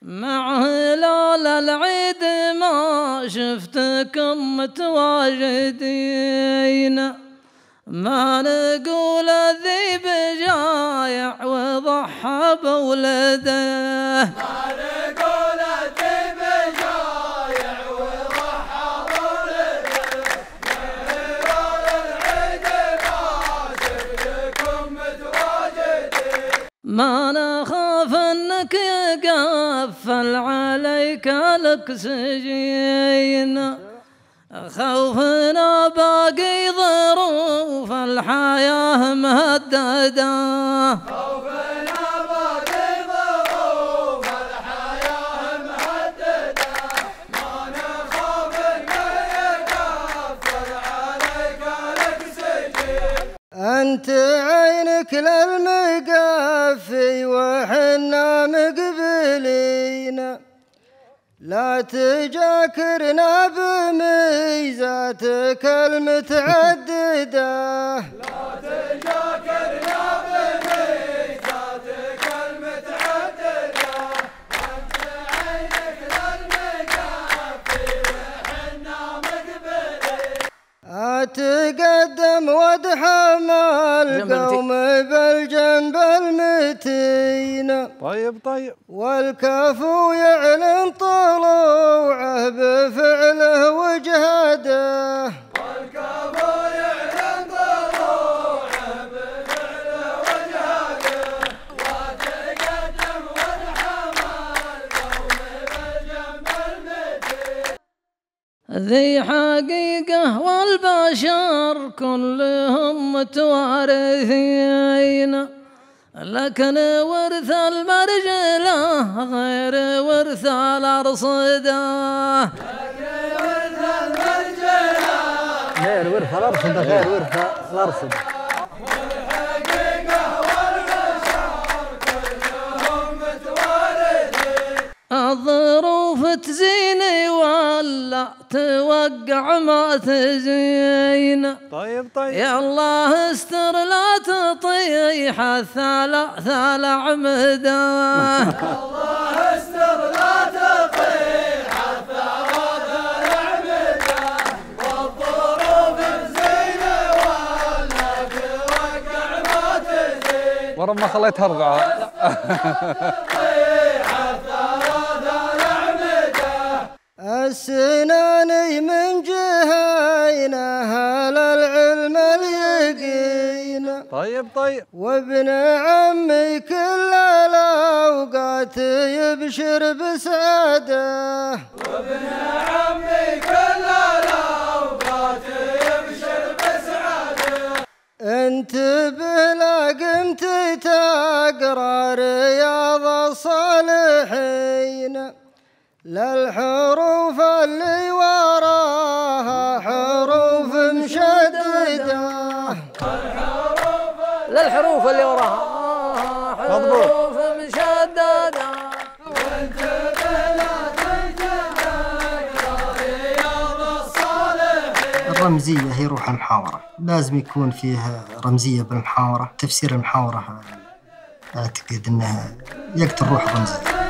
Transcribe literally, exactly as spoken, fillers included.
مع هلال العيد ما شفتكم متواجدين، ما نقول الذيب جايع وضحى بولده، ما نقول الذيب جايع وضحى بولده، مع هلال العيد ما شفتكم متواجدين، ما نخاف انك يقفل عليك الاكسجين، خوفنا باقي ظروف الحياة مهددة، خوفنا باقي ظروف الحياة مهددة، ما نخاف انه يقفل عليك الاكسجين. انت عينك للمقفي وحنا مقبلين، لا تجاكرنا بميزاتك المتعددة، لا تجاكرنا بميزاتك المتعددة، أنت عينك للمقفي وحنا مقبلين. أتقدم وادحمى القوم بالجنب المتين، طيب طيب والكفو يعلن طلوعه بفعله وجهده، والكفو يعلن طلوعه بفعله وجهده، وتقدم وادحمى القوم بالجنب المتين. ذي حقيقة والبشر كلهم متوارثين، لكن ورث المرجلة غير ورث الأرصدة، لكن ورث المرجلة غير ورث الأرصدة، غير ورث الأرصدة. والحقيقة والبشر كلهم متوارثين، الظروف تزيني ولا توقع ما تزين، طيب طيب يا الله استر لا تطيح الثلاث الأعمدة، الله استر لا تطيح الثلاث الأعمدة، والظروف تزين ولا توقع ما تزين، ورا ما خليتها أربعة. السناني من جهينها للعلم اليقين، طيب طيب وابن عمي كل الأوقات يبشر بسعاده، وابن عمي كل الأوقات يبشر بسعاده، انت بلا قمت تقرا رياض الصالحين، للحروف اللي وراها حروف مشددة، للحروف اللي وراها حروف مشددة، وانت بلا تقرا رياض الصالحين. الرمزية هي روح المحاورة، لازم يكون فيها رمزية بالمحاورة. تفسير المحاورة أعتقد أنه يقتل روح الرمزية.